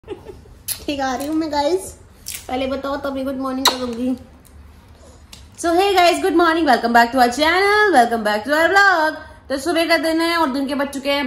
ठीक आ रही हूँ मैं गाइस, पहले बताओ तभी गुड मॉर्निंग करूंगी। So hey guys, good morning, welcome back to our channel, welcome back to our vlog. तो सुबह का दिन है और दिन के बज चुके हैं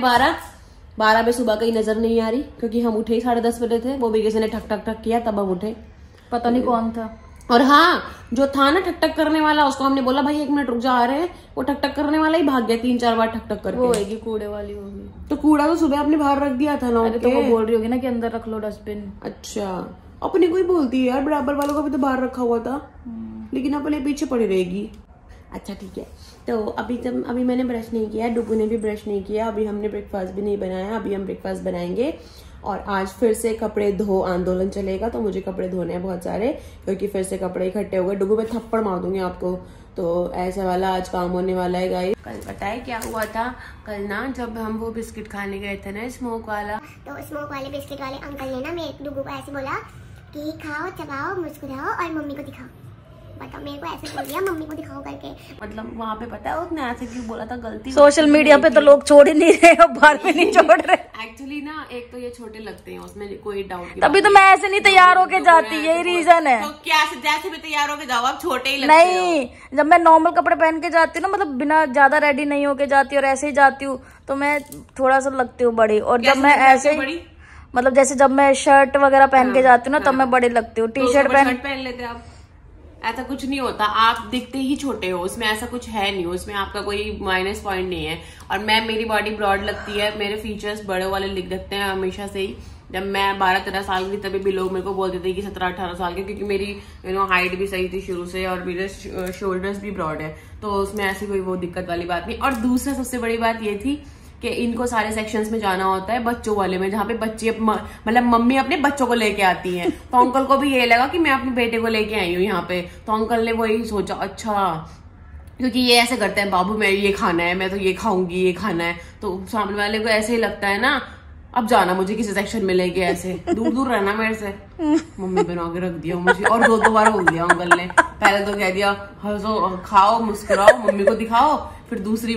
12 में सुबह कहीं नजर नहीं आ रही क्योंकि हम उठे ही 10:30 बजे थे। वो भी किसी ने ठक ठक ठक किया तब हम उठे, पता नहीं कौन था। और हाँ, जो था ना ठक ठक करने वाला, उसको हमने बोला भाई 1 मिनट रुक जा, आ रहे हैं। वो ठक ठक करने वाला ही भाग गया 3-4 बार ठक ठक करके। वो होगी कूड़े वाली होगी। तो कूड़ा तो सुबह आपने बाहर रख दिया था ना। अरे तो वो बोल रही होगी ना कि अंदर रख लो डस्टबिन। अच्छा, अपने को ही बोलती है यार, बराबर वालों का भी तो बाहर रखा हुआ था, लेकिन अपने पीछे पड़ी रहेगी। अच्छा ठीक है, तो अभी मैंने ब्रश नहीं किया, डुगू ने भी ब्रश नहीं किया, अभी हमने ब्रेकफास्ट भी नहीं बनाया। अभी हम ब्रेकफास्ट बनाएंगे और आज फिर से कपड़े धो आंदोलन चलेगा। तो मुझे कपड़े धोने हैं बहुत सारे क्योंकि फिर से कपड़े इकट्ठे हो गए। डुगू में थप्पड़ मार दूंगी आपको। तो ऐसा वाला आज काम होने वाला है गाइस। कल पता है क्या हुआ था? कल ना जब हम वो बिस्किट खाने गए थे ना, स्मोक वाला, तो स्मोक वाले बिस्किट वाले अंकल ने ना मेरे डुगू को ऐसे बोला कि खाओ, चबाओ, मुस्कुराओ और मम्मी को दिखाओ। बताओ, मेरे को ऐसे बोल दिया मम्मी को दिखाओ करके। मतलब वहाँ पे पता है उसने ऐसे क्यों बोला था? गलती सोशल मीडिया पे तो लोग छोड़ ही नहीं रहे और बाहर में नहीं छोड़ रहे। एक्चुअली ना, एक तो ये छोटे लगते हैं, उसमें कोई डाउट नहीं। तभी तो मैं ऐसे नहीं तैयार होके जाती, यही रीजन है। तो क्या जैसे भी तैयार होके जाओ, आप छोटे ही लगते नहीं, जब मैं नॉर्मल कपड़े पहन के जाती हूँ ना, मतलब बिना ज्यादा रेडी नहीं होके जाती और ऐसे ही जाती हूँ, तो मैं थोड़ा सा लगती हूँ बड़ी। और जब मैं ऐसे मतलब जैसे जब मैं शर्ट वगैरह पहन के जाती हूँ ना, तब मैं बड़ी लगती हूँ। टी शर्ट पहन लेते आप, ऐसा कुछ नहीं होता। आप दिखते ही छोटे हो, उसमें ऐसा कुछ है नहीं, उसमें आपका कोई माइनस पॉइंट नहीं है। और मेरी बॉडी ब्रॉड लगती है, मेरे फीचर्स बड़े वाले दिखते हैं हमेशा से ही। जब मैं 12-13 साल की तभी भी लोग मेरे को बोलते थे कि 17-18 साल के, क्योंकि मेरी हाइट भी सही थी शुरू से और मेरे शोल्डर्स भी ब्रॉड है, तो उसमें ऐसी कोई वो दिक्कत वाली बात नहीं। और दूसरा सबसे बड़ी बात ये थी कि इनको सारे सेक्शंस में जाना होता है, बच्चों वाले में, जहाँ पे बच्चे मतलब मम्मी अपने बच्चों को लेके आती हैं। तो अंकल को भी ये लगा कि मैं अपने बेटे को लेके आई हूँ यहाँ पे, तो अंकल ने वही सोचा, अच्छा क्योंकि ये ऐसे करते हैं, बाबू मैं ये खाना है, मैं तो ये खाऊंगी, ये खाना है, तो सामने वाले को ऐसे ही लगता है ना, अब जाना मुझे किसी सेक्शन में लेके, ऐसे दूर दूर रहना मेरे से। मम्मी बना के रख दिया मुझे, और 2 बार बोल दिया अंकल ने। पहले तो कह दिया हंसो, खाओ, मुस्कुराओ, मम्मी को दिखाओ, फिर दूसरी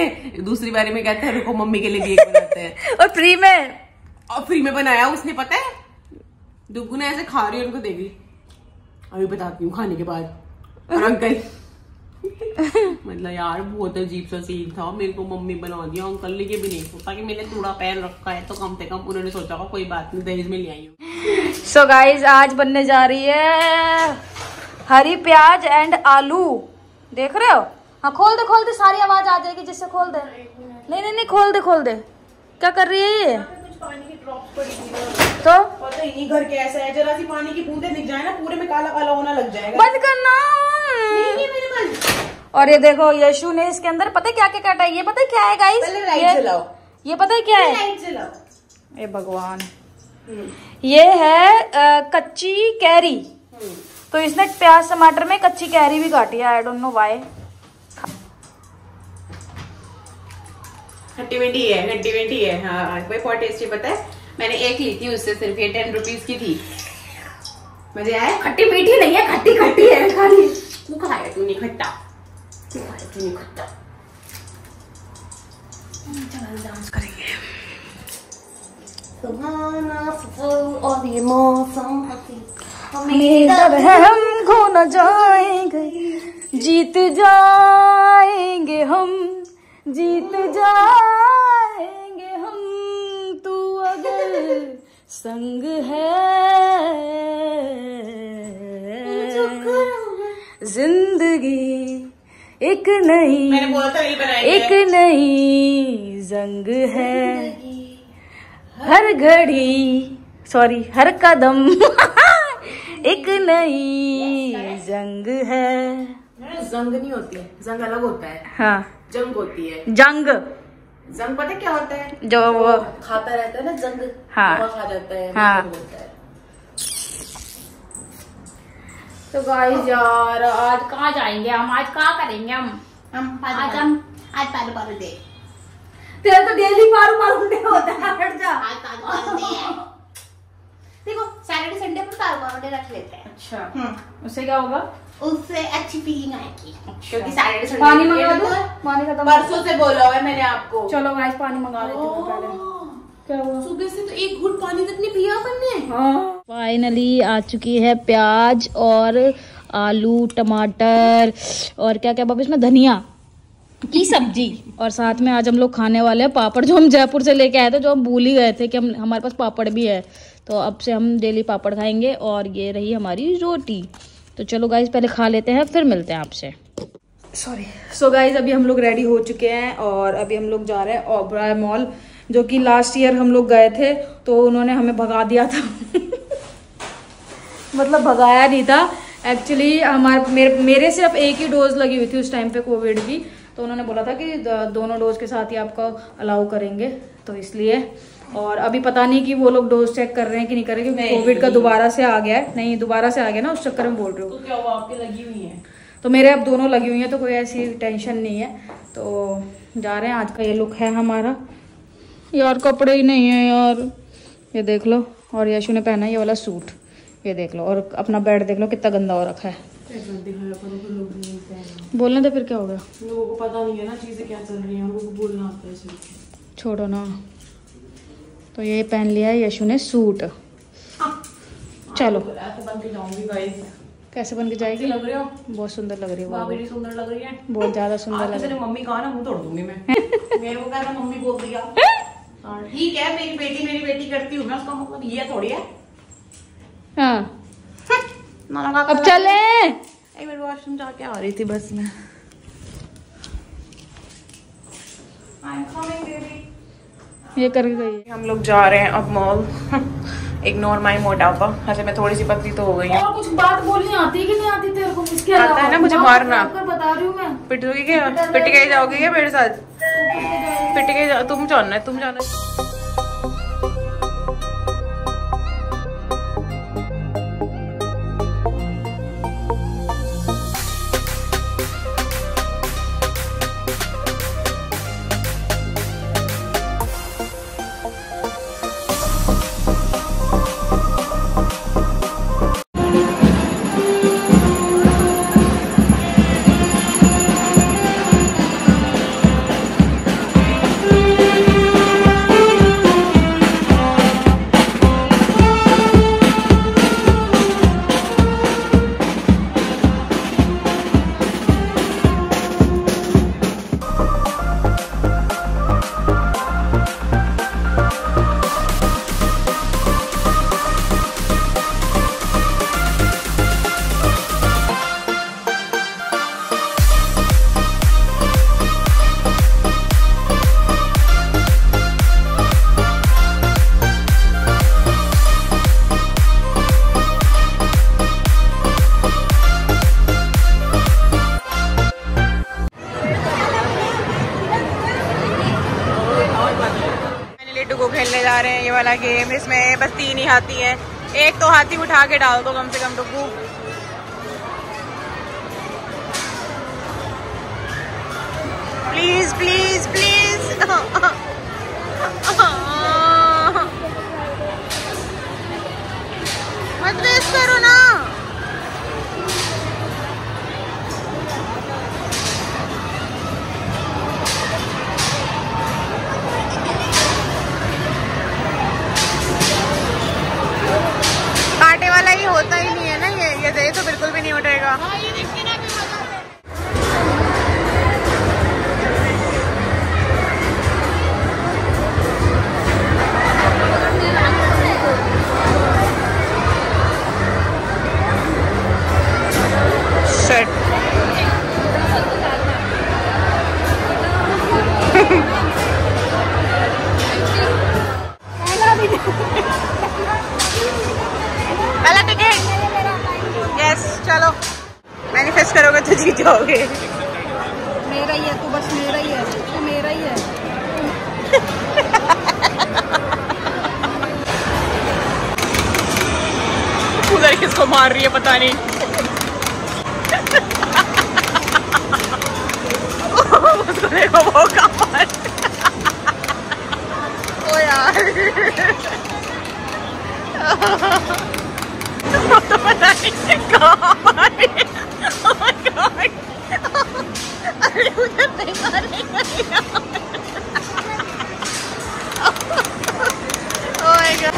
बारी में कहते हैं रुको मम्मी के लिए भी एक बनाते हैं। और फ्री में बनाया उसने, पता है। डुगू ने ऐसे खा रही है, उनको देखी, अभी बताती हूँ खाने के बाद। और अंकल मतलब यार बहुत अजीब सा सीन था, मेरे को मम्मी बना दिया। अंकल ने ये भी नहीं सोचा कि मैंने थोड़ा पैर रखा है, तो कम से कम उन्होंने सोचा कोई बात नहीं, दहेज में ले आई हूँ। सो गाइज, आज बनने जा रही है हरी प्याज एंड आलू। देख रहे हो? हाँ, खोल दे, सारी आवाज आ जाएगी जिससे। खोल दे। नहीं, खोल दे। क्या कर रही है ये? पानी की ड्रॉप्स पड़ी थी तो पता ही नहीं घर कैसा है, जरा सी पानी की बूंदे दिख जाए ना, पूरे में काला काला होना लग जाएगा। बंद करना। नहीं मेरे बंद। और ये देखो, यशु ने इसके अंदर पता है क्या क्या काटा है? ये पता है क्या है गाइस? पहले लाइट जलाओ। ये पता है क्या है? लाइट जलाओ। ए भगवान, ये है कच्ची कैरी। तो इसने प्याज टमाटर में कच्ची कैरी भी काटी है, आई डोंट नो व्हाई। खट्टी मीठी है। हाँ, कोई बहुत टेस्टी। पता है मैंने एक ली थी उससे, सिर्फ ये 10 रुपीज की थी। मजे आए? खट्टी मीठी नहीं है, खट्टी है खाली। तू खाया, तू नहीं खट्टा। डांस करेंगे। और ये मौसम हम खो न जाएंगे, जीत जाएंगे हम, तू अगर संग है। जिंदगी एक नई जंग है, हर घड़ी, सॉरी, हर कदम एक नई जंग है। जंग नहीं होती है, जंग अलग होता है। हाँ, जंग होती है। जंग पता है क्या होता है? जो वो खाता रहता है ना, जंग। हाँ, खा जाता है। हाँ। तो गाइस यार, आज कहाँ जाएंगे हम? आज कहाँ करेंगे हम? आज पारू दे। तेरा तो डेली पारू डे होता है। हट जा। आज पारू डे है। देखो, सैटरडे संडे पर पारू डे रख लेते हैं। अच्छा, उससे क्या होगा? उससे अच्छी फीलिंग आएगी, क्योंकि सैटरडे संडे। पानी मंगा दो, पानी खत्म। परसों से बोला है मैंने आपको। चलो गाइस, पानी मंगा लेते हैं पहले। क्या हुआ? सुबह से तो एक घूंट पानी तक नहीं पिया अपन ने। हाँ फाइनली आ चुकी है प्याज और आलू टमाटर और क्या क्या बाबा इसमें धनिया की सब्जी, और साथ में आज हम लोग खाने वाले हैं पापड़, जो हम जयपुर से लेके आए थे, जो हम भूल ही गए थे कि हमारे पास पापड़ भी है। तो अब से हम डेली पापड़ खाएंगे और ये रही हमारी रोटी। तो चलो गाइज पहले खा लेते हैं फिर मिलते हैं आपसे। सो गाइज अभी हम लोग रेडी हो चुके हैं और अभी हम लोग जा रहे हैं ओबराय मॉल, जो कि लास्ट ईयर हम लोग गए थे तो उन्होंने हमें भगा दिया था मतलब भगाया नहीं था एक्चुअली, मेरे सिर्फ एक ही डोज लगी हुई थी उस टाइम पे कोविड की, तो उन्होंने बोला था कि दोनों डोज के साथ ही आपको अलाउ करेंगे, तो इसलिए। और अभी पता नहीं कि वो लोग डोज चेक कर रहे हैं कि नहीं कर रहे, क्योंकि कोविड का दोबारा से आ गया है। नहीं दोबारा से आ गया ना, उस चक्कर में बोल रही हूँ। तो क्या हुआ, आपकी लगी हुई है? तो मेरे अब दोनों लगी हुई हैं तो कोई ऐसी टेंशन नहीं है। तो जा रहे हैं, आज का ये लुक है हमारा। यार कपड़े ही नहीं है यार, ये देख लो। और यशु ने पहना है ये वाला सूट, ये देख लो। और अपना बेड देख लो कितना गंदा हो रखा है। बोलने दे फिर क्या हो गया, लोगों को पता नहीं है ना चीजें क्या चल रही हैं, लोगों को बोलना आता है। छोड़ो ना। तो ये पहन लिया है यशु ने सूट। चलो बन के जाऊंगी गाइस। कैसे बन के जाएगी? लग रही हो? बहुत सुंदर लग रही है। बड़ी सुंदर लग रही है, बहुत ज्यादा सुंदर लग रही है। मम्मी कहा ना मुंह तोड़ दूंगी मैं मेरे को कहना मम्मी बोल दिया। ठीक है मेरी बेटी करती हूँ मैं, उसका मतलब ये थोड़ी है। हाँ अब चले। एक मिनट वॉशरूम जाके आ रही थी बस मैं। ये करके गई। हम लोग जा रहे हैं अब मॉल। इग्नोर माई मोटापा। अच्छा मैं थोड़ी सी पतली तो हो गई हूँ। और कुछ बात बोलनी आती है कि नहीं आती तेरे को? इसके आता है ना मुझे मारना। बता रही हूँ मैं। पिट के जाओगी क्या मेरे साथ? पिट के तुम जाना है, तुम जाना। खेलने जा रहे हैं ये वाला गेम। इसमें बस 3 ही हाथी हैं, एक तो हाथी उठा के डाल दो कम से कम टुकू। प्लीज प्लीज प्लीज मत वेस्ट करो ना। कांटे वाला ही होता ही नहीं है ना ये दे तो बिल्कुल भी नहीं उठेगा। पहला टिकट। यस चलो, मैनिफेस्ट करोगे तो जीत जाओगे। मेरा ही है तू, बस मेरा ही है तू, मेरा ही है। उधर किसको मार रही है पता नहीं। उसको देखो वो कहाँ ओ यार वो तो पता नहीं कहाँ मारे। Oh my God! अरे उधर नहीं मारेगा। My God.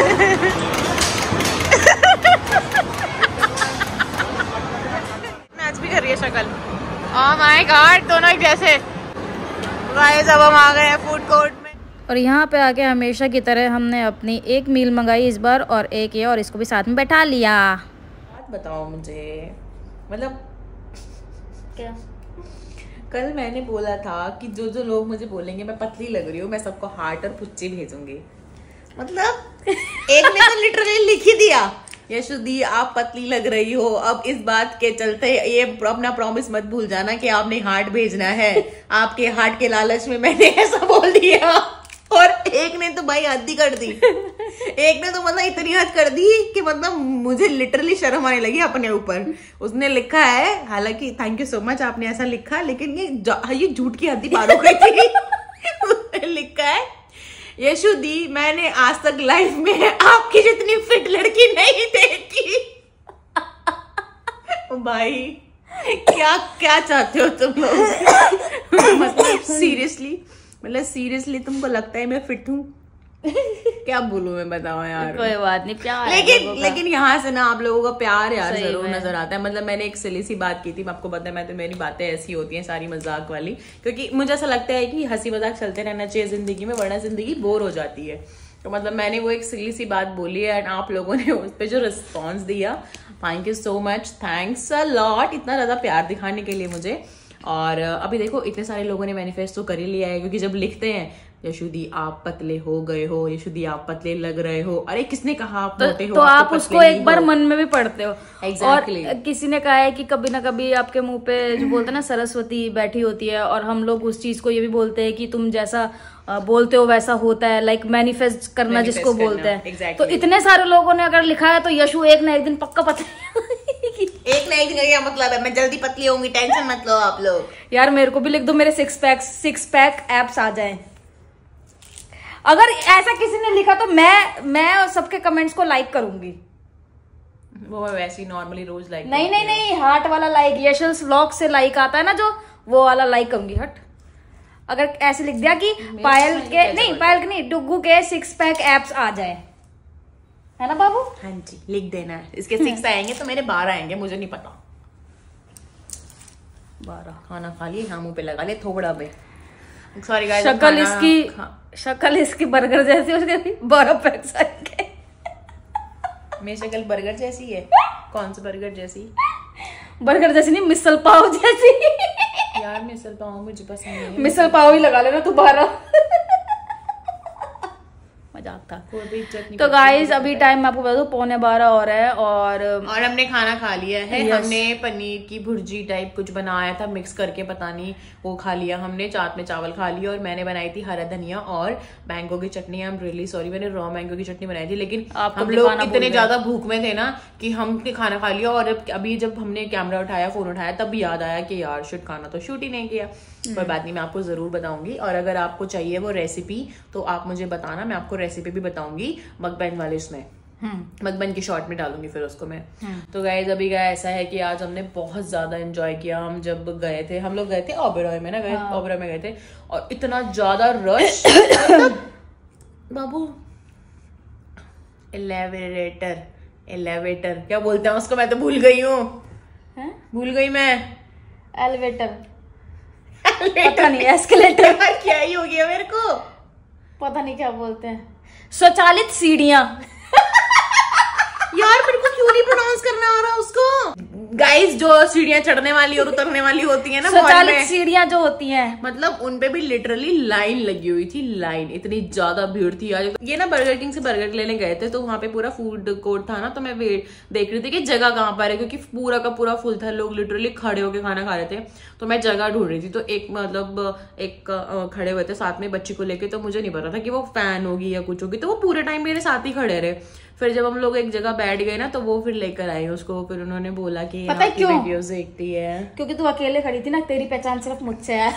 मैच भी कर रही है शक्ल। ओह माय गॉड, दोनों एक जैसे। गाइस अब हम आ गए हैं फूड कोर्ट में और यहाँ पे आके हमेशा की तरह हमने अपनी एक मील मंगाई इस बार और एक ये और इसको भी साथ में बैठा लिया। बात बताओ मुझे, मतलब क्या कल मैंने बोला था कि जो जो लोग मुझे बोलेंगे मैं पतली लग रही हूँ मैं सबको हार्ट और पुच्ची भेजूंगी। मतलब एक ने तो लिटरली लिख ही दिया, यशुदी आप पतली लग रही हो, अब इस बात के चलते ये अपना प्रॉमिस मत भूल जाना कि आपने हार्ट भेजना है। आपके हार्ट के लालच में मैंने ऐसा बोल दिया। और एक ने तो भाई हद ही कर दी, एक ने तो मतलब इतनी हद कर दी कि मतलब मुझे लिटरली शर्म आने लगी अपने ऊपर। उसने लिखा है, हालांकि थैंक यू सो मच आपने ऐसा लिखा, लेकिन ये झूठ की हद ही पार हो गई थी। उसने लिखा है, यशुदी मैंने आज तक लाइफ में आपकी जितनी फिट लड़की नहीं देखी। भाई क्या क्या चाहते हो तुम लोग? मतलब सीरियसली तुमको लगता है मैं फिट हूँ? क्या बोलूं मैं, बताओ यार। कोई बात नहीं, प्यार लेकिन यहाँ से ना आप लोगों का प्यार यार जरूर नजर आता है। मतलब मैंने एक सिली सी बात की थी, आपको पता है मैं तो मेरी बातें ऐसी होती हैं सारी मजाक वाली, क्योंकि मुझे ऐसा लगता है कि हंसी मजाक चलते रहना चाहिए जिंदगी में, वरना जिंदगी बोर हो जाती है। तो मतलब मैंने वो एक सिली सी बात बोली है एंड आप लोगों ने उस पर जो रिस्पॉन्स दिया, thank you so much, thanks a lot इतना ज्यादा प्यार दिखाने के लिए मुझे। और अभी देखो इतने सारे लोगों ने मैनिफेस्ट तो कर ही लिया है, क्योंकि जब लिखते हैं यशुदी आप पतले हो गए हो, यशुदी आप पतले लग रहे हो, अरे किसने कहा आप मोटे हो? तो आप उसको एक बार मन में भी पढ़ते हो। Exactly. और किसी ने कहा है कि कभी ना कभी आपके मुंह पे जो बोलते हैं ना सरस्वती बैठी होती है, और हम लोग उस चीज को ये भी बोलते हैं कि तुम जैसा बोलते हो वैसा होता है, लाइक मैनिफेस्ट करना जिसको बोलते हैं। exactly. तो इतने सारे लोगों ने अगर लिखा है तो यशु एक ना एक दिन पक्का पतली एक ना एक दिन का क्या मतलब है, मैं जल्दी पतली होंगी, टेंशन मत लो आप लोग। यार मेरे को भी लिख दो, मेरे सिक्स पैक एप्स आ जाए। अगर ऐसा किसी ने लिखा तो मैं सबके कमेंट्स को लाइक करूंगी। वो मैं वैसे ही नॉर्मली रोज लाइक नहीं हार्ट वाला लाइक, यशल्स व्लॉग से लाइक आता है ना जो, वो वाला लाइक करूंगी। हट, अगर ऐसे लिख दिया कि पायल के डुग्गू के 6 पैक एप्स आ जाए, है ना बाबू? हाँ जी लिख देना, इसके 6 आएंगे तो मेरे 12 आएंगे, मुझे नहीं पता। 12 खाना खा लिए, हाँ मुंह पे लगा लिया थोबड़ा पे। सॉरी गाइस, शक्ल इसकी बर्गर जैसी हो गई, 12 पैक आएंगे। मेरी शक्ल बर्गर जैसी है? कौन सा बर्गर जैसी? बर्गर जैसी नहीं, मिसल पाव जैसी। यार मिसल पाव मुझे पसंद नहीं है। मिसल पाव ही लगा लेना तू 12। मजाक था। तो गाइस अभी टाइम मैं आपको बता दूं 11:15 हो रहा है और हमने खाना खा लिया है। हमने पनीर की भुर्जी टाइप कुछ बनाया था मिक्स करके, पता नहीं वो खा लिया हमने। साथ में चावल खा लिया और मैंने बनाई थी हरा धनिया और मैंगो की चटनी। आई एम रियली सॉरी, मैंने रॉ मैंगो की चटनी बनाई थी, लेकिन हम लोग इतने ज्यादा भूख में थे ना कि हमने खाना खा लिया। और अभी जब हमने कैमरा उठाया, फोन उठाया, तब याद आया कि यार शिट, खाना तो शूट ही नहीं किया। कोई बात नहीं, मैं आपको जरूर बताऊंगी। और अगर आपको चाहिए वो रेसिपी तो आप मुझे बताना, मैं आपको रेसिपी भी बताऊंगी मकबैन वाले उसमें, मकबैन की शॉर्ट में डालूंगी फिर उसको मैं। तो गाइस अभी गया ऐसा है कि आज हमने बहुत ज्यादा एंजॉय किया। हम जब गए थे, हम लोग गए थे ओबेरॉय में ना, ओबेरॉय में गए थे और इतना ज्यादा रश। बाबू एलिवेटर क्या बोलते हैं उसको, मैं तो भूल गई हूँ, भूल गई मैं। एलिवेटर पता नहीं, एस्केलेटर क्या ही हो गया मेरे को, पता नहीं क्या बोलते हैं। स्वचालित सीढ़ियां। यार मेरे को क्यों नहीं प्रोनाउंस करना आ रहा उसको। गाइस जो सीढ़ियां चढ़ने वाली और उतरने वाली होती है ना, स्वचालित सीढ़ियां जो होती हैं, मतलब उनपे भी लिटरली लाइन लगी हुई थी। लाइन इतनी ज्यादा भीड़ थी यार। ये ना बर्गर किंग से बर्गर लेने गए थे तो वहां पे पूरा फूड कोर्ट था ना, तो मैं देख रही थी कि जगह कहाँ पर है, क्योंकि पूरा का पूरा फुल था, लोग लिटरली खड़े होके खाना खा रहे थे। तो मैं जगह ढूंढ रही थी, तो एक खड़े हुए थे साथ में बच्ची को लेके, तो मुझे नहीं पता था कि वो फैन होगी या कुछ होगी, तो वो पूरे टाइम मेरे साथ ही खड़े रहे। फिर जब हम लोग एक जगह बैठ गए ना, तो वो फिर लेकर आए उसको। फिर उन्होंने बोला कि पता है क्यों? वीडियोस देखती है क्योंकि तू अकेले खड़ी थी ना, तेरी पहचान सिर्फ मुझसे है।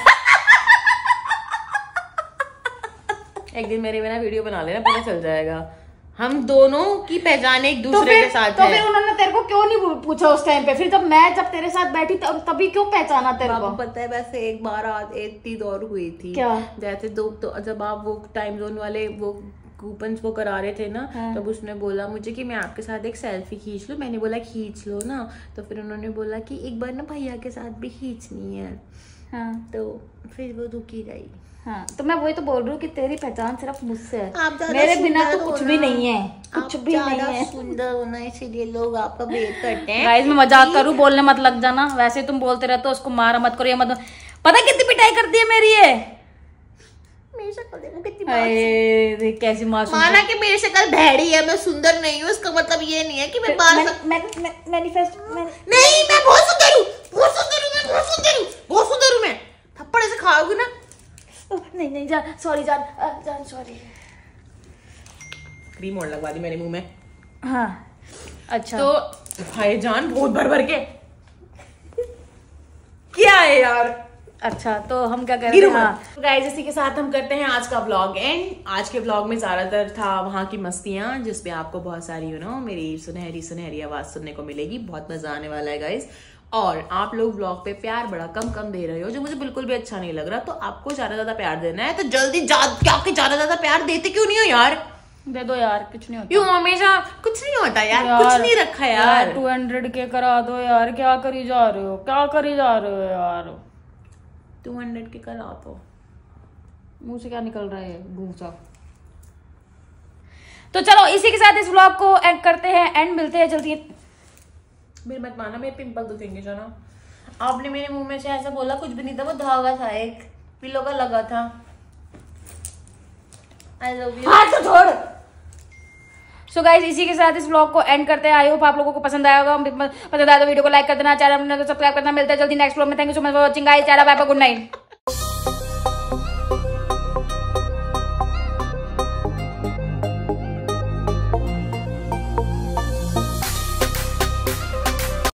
एक दिन मेरे बिना वीडियो बना लेना, पता चल जाएगा हम दोनों की पहचान एक दूसरे के साथ तो फिर उन्होंने तेरे को क्यों नहीं पूछा उस टाइम पे? फिर जब तेरे साथ बैठी तभी क्यों पहचाना तेरे को? पता है वैसे एक बार एक चीज और हुई थी। क्या? जैसे तो जब आप वो टाइम जोन वाले वो कूपन्स को करा रहे थे ना, तब उसने बोला मुझे कि मैं आपके साथ एक सेल्फी खींच लूं। मैंने बोला खींच लो ना, तो फिर उन्होंने बोला कि एक बार ना भैया के साथ भी खींचनी है। हाँ, तो फिर वो रुकी रही। हाँ, तो मैं वही तो बोल रही हूँ कि तेरी पहचान सिर्फ मुझसे है, मेरे बिना तो कुछ भी नहीं है, कुछ भी नहीं है। सुंदर होना इसीलिए लोग आपका वेट करते हैं। गाइस मैं मजाक करूँ, बोलने मत लग जाना, वैसे तुम बोलते रहते हो उसको मारा मत करो, ये मत। पता कितनी पिटाई करती है मेरी ये, मेरी शक्ल देखो कितनी कैसी मासूम। माना कि मेरी शक्ल भैड़ी है, मैं सुंदर नहीं हूँ, इसका मतलब ये नहीं है कि मैं मैनिफेस्ट नहीं, मैं बहुत सुंदर हूँ, बहुत सुंदर हूँ, मैं बहुत सुंदर हूँ, बहुत सुंदर हूँ। मैं थप्पड़ ऐसे खाओगी ना। नहीं जान, सॉरी जान, जान सॉरी। क्रीम और लगवा दी मेरे मुंह में। हाँ अच्छा, तो भाई जान बहुत भर के क्या है यार। अच्छा तो हम क्या कर रहे हैं, तो गाइस इसी के साथ हम करते हैं आज का व्लॉग एंड। आज के व्लॉग में ज्यादातर था वहां की मस्तियां, जिसपे आपको बहुत सारी मेरी सुनहरी सुनहरी आवाज सुनने को मिलेगी। बहुत मजा आने वाला है गाइस। और आप लोग व्लॉग पे प्यार बड़ा कम दे रहे हो, जो मुझे बिल्कुल भी अच्छा नहीं लग रहा। तो आपको ज्यादा प्यार देना है तो जल्दी ज्यादा प्यार देते क्यों नहीं हो यार? दे दो यार, कुछ नहीं होता। क्यों हमेशा कुछ नहीं होता यार, कुछ नहीं रखा यार। 200 के करा दो यार, क्या करी जा रहे हो, क्या करी जा रहे हो यार? 200 के करा दो। मुंह से क्या निकल रहा है, भूसा। तो चलो इसी के साथ इस व्लॉग को एंड करते हैं, एंड मिलते हैं जल्दी। मेरी मत माना, मेरे पिंपल दिखेंगे जाना। आपने मेरे मुंह में से ऐसा बोला, कुछ भी नहीं था, वो धागा था एक पिलो का लगा था। I love you। हाथ तो छोड़। सो गाइस इसी के साथ इस व्लॉग को एंड करते हैं। आई होप आप लोगों को पसंद आया होगा। पसंद आया तो वीडियो को लाइक कर देना, चैनल को सब्सक्राइब करना। मिलते हैं जल्दी नेक्स्ट व्लॉग में। Thank you so much for watching guys. Bye bye, good night.